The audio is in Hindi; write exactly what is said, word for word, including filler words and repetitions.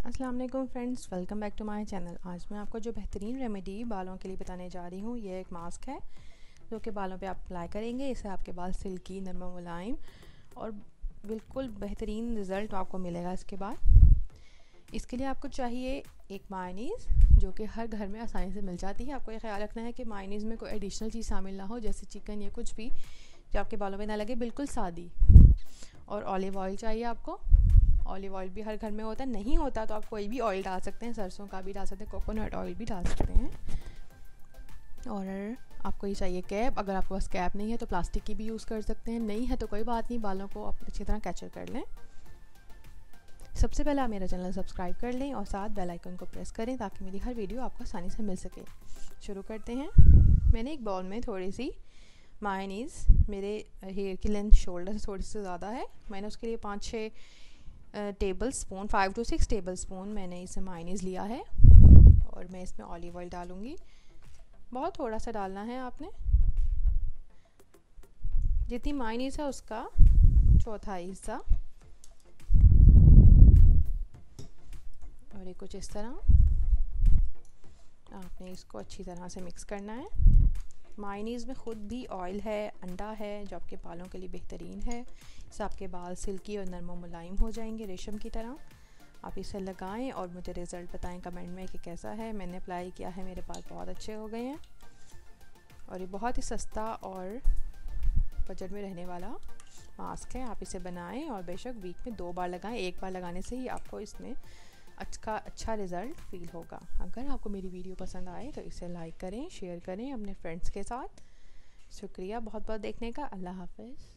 अस्सलाम वालेकुम friends, welcome back to my channel. आज मैं आपको जो बेहतरीन रेमेडी बालों के लिए बताने जा रही हूँ, ये एक मास्क है जो कि बालों पे आप अप्लाई करेंगे। इससे आपके बाल सिल्की, नरम, मुलायम और बिल्कुल बेहतरीन रिज़ल्ट आपको मिलेगा। इसके बाद इसके लिए आपको चाहिए एक मायोनीज़, जो कि हर घर में आसानी से मिल जाती है। आपको ये ख्याल रखना है कि मायोनीज़ में कोई एडिशनल चीज़ शामिल ना हो, जैसे चिकन या कुछ भी जो आपके बालों में ना लगे, बिल्कुल सादी। और ऑलिव ऑयल चाहिए आपको। ऑलिव ऑयल भी हर घर में होता है, नहीं होता तो आप कोई भी ऑयल डाल सकते हैं, सरसों का भी डाल सकते हैं, कोकोनट ऑयल भी डाल सकते हैं। और आपको ये चाहिए कैप। अगर आपके पास कैप नहीं है तो प्लास्टिक की भी यूज़ कर सकते हैं, नहीं है तो कोई बात नहीं, बालों को आप अच्छी तरह कैचर कर लें। सबसे पहले आप मेरा चैनल सब्सक्राइब कर लें और साथ बेल आइकन को प्रेस करें ताकि मेरी हर वीडियो आपको आसानी से मिल सके। शुरू करते हैं। मैंने एक बाउल में थोड़ी सी मायोनीज़, मेरे हेयर की लेंथ शोल्डर से थोड़ी सी ज़्यादा है, मैंने उसके लिए पाँच छः tablespoon five to six tablespoon मैंने इसे मायोनीज़ लिया है। और मैं इसमें ऑलिव ऑयल डालूँगी। बहुत थोड़ा सा डालना है आपने, जितनी मायोनीज़ है उसका चौथाई हिस्सा। और ये कुछ इस तरह आपने इसको अच्छी तरह से मिक्स करना है। मायोनीज़ में ख़ुद भी ऑयल है, अंडा है, जो आपके बालों के लिए बेहतरीन है। इससे आपके बाल सिल्की और नरम मुलायम हो जाएंगे, रेशम की तरह। आप इसे लगाएं और मुझे रिज़ल्ट बताएं कमेंट में कि कैसा है। मैंने अप्लाई किया है, मेरे बाल बहुत अच्छे हो गए हैं। और ये बहुत ही सस्ता और बजट में रहने वाला मास्क है। आप इसे बनाएं और बेशक वीक में दो बार लगाएं। एक बार लगाने से ही आपको इसमें अच्छा अच्छा रिज़ल्ट फील होगा। अगर आपको मेरी वीडियो पसंद आए तो इसे लाइक करें, शेयर करें अपने फ्रेंड्स के साथ। शुक्रिया बहुत बहुत देखने का। अल्लाह हाफ़िज़।